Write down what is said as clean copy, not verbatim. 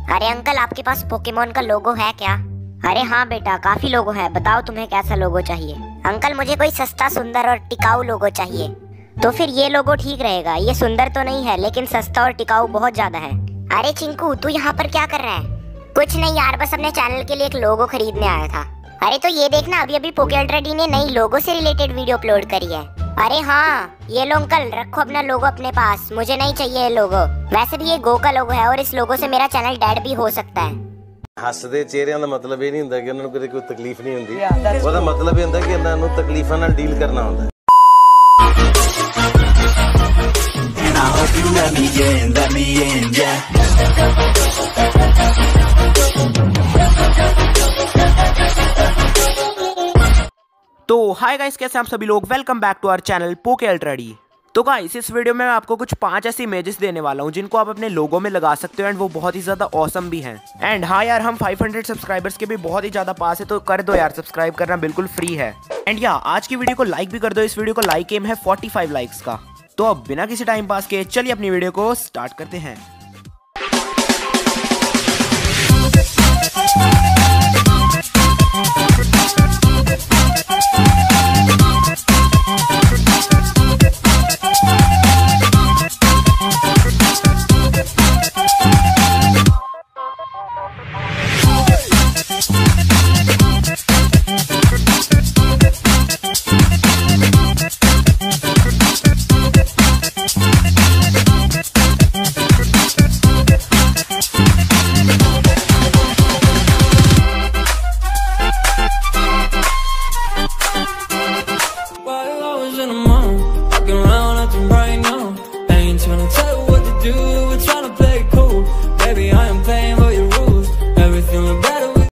अरे अंकल, आपके पास पोकेमोन का लोगो है क्या? अरे हाँ बेटा, काफी लोगो है। बताओ तुम्हें कैसा लोगो चाहिए? अंकल, मुझे कोई सस्ता, सुंदर और टिकाऊ लोगो चाहिए। तो फिर ये लोगो ठीक रहेगा। ये सुंदर तो नहीं है, लेकिन सस्ता और टिकाऊ बहुत ज्यादा है। अरे चिंकू, तू यहाँ पर क्या कर रहा है? कुछ नहीं यार, बस अपने चैनल के लिए एक लोगो खरीदने आया था। अरे तो ये देखना, अभी अभी पोके अल्ट्रा डी ने नई लोगो से रिलेटेड वीडियो अपलोड करी है। अरे हाँ, ये लो अंकल, रखो अपना लोगो अपने पास। मुझे नहीं चाहिए ये लोगो। वैसे भी ये गो का लोगो है और इस लोगो से मेरा चैनल डेड भी हो सकता है। ਹੱਸਦੇ ਚਿਹਰਿਆਂ ਦਾ ਮਤਲਬ ਇਹ ਨਹੀਂ ਹੁੰਦਾ ਕਿ ਉਹਨਾਂ ਨੂੰ ਕੋਈ ਤਕਲੀਫ ਨਹੀਂ ਹੁੰਦੀ। ਉਹਦਾ ਮਤਲਬ ਇਹ ਹੁੰਦਾ ਕਿ ਇਹਨਾਂ ਨੂੰ ਤਕਲੀਫਾਂ ਨਾਲ ਡੀਲ ਕਰਨਾ ਹੁੰਦਾ। And I hope you let me in, yeah. तो हाय गाइस, कैसे हैं आप सभी लोग? Welcome back to our channel Poke Ultra D. तो गाइस, इस वीडियो में मैं आपको कुछ 5 ऐसी इमेजेस देने वाला हूं जिनको आप अपने लोगो में लगा सकते हो एंड वो बहुत ही ज्यादा ऑसम भी हैं। एंड हाँ यार, हम 500 सब्सक्राइबर्स के भी बहुत ही ज्यादा पास है, तो कर दो यार, सब्सक्राइब करना बिल्कुल फ्री है। एंड या आज की वीडियो को लाइक भी कर दो। इस वीडियो को लाइक एम है 45 लाइक्स का। तो अब बिना किसी टाइम पास के चलिए अपनी वीडियो को स्टार्ट करते हैं।